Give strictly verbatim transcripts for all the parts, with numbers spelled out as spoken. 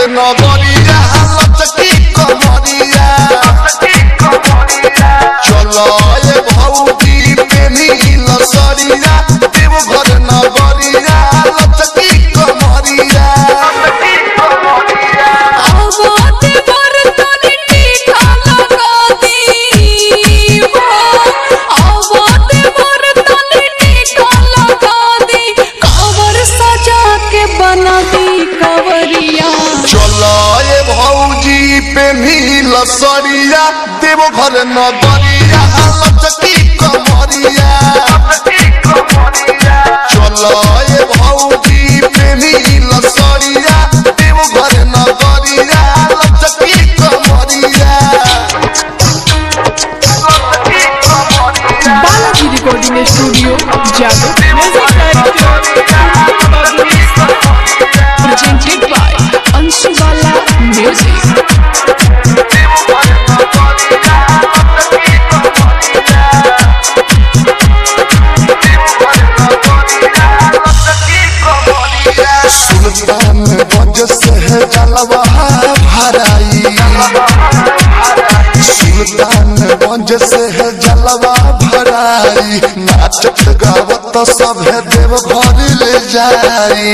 नगरिया लचकी कमरिया चलो ये भौजी पेनी लसरिया देवघर नगरिया लचकी कमरिया लसरिया देवघर नगरिया लचकी कमरिया चलो ये भौजी पेनी लसरिया देवघर नगरिया लचकी कमरिया। बालाजी रिकॉर्डिंग स्टूडियो जादू presented by Anshubala music. Sultanganj से जलवा भराई सुल्तानगंज से जलवा भराई नाचत गावत सब देवघर ले जाई।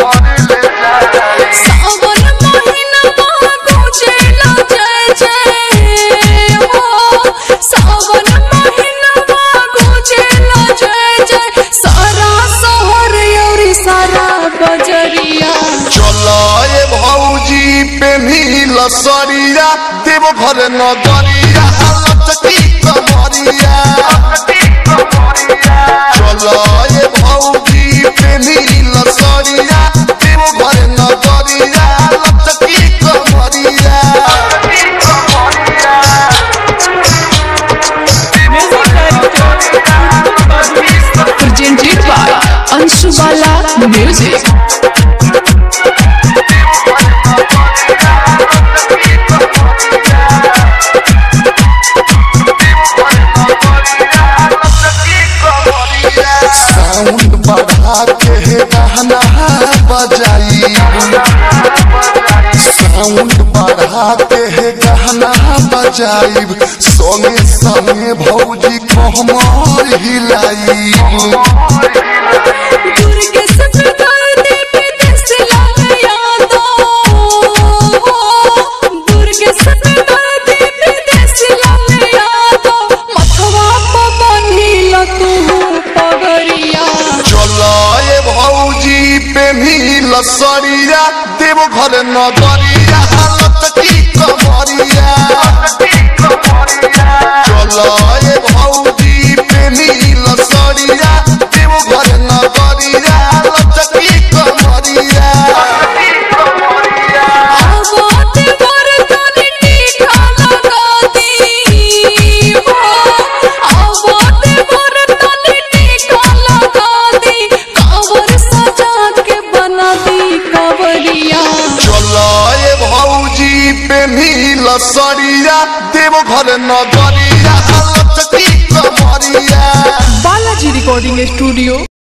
सावन महीना गुंजेला जय जय हो सावन महीना गुंजेला जय जय सारा शहर और सारा बजरिया चलो ये भौजी पेनी लसरिया देवघर नगरिया लचकी कमरिया चलो ये भौजी पेनी लसरिया देवघर नगरिया लचकी कमरिया। presented by Anshubala music. Sound बढ़ा के गाना बजाई साउंड बढ़ा के गाना बजाई संगे संगे भौजी कमर हिलाई। लसरिया देवघर नगरिया लचकी कमरिया चलो ये भौजी पेनी लसरिया देवघर नगरिया लचकी कमरिया। पेनी लसरिया देवघर नगरिया लचकी कमरिया। Balaji recording studio.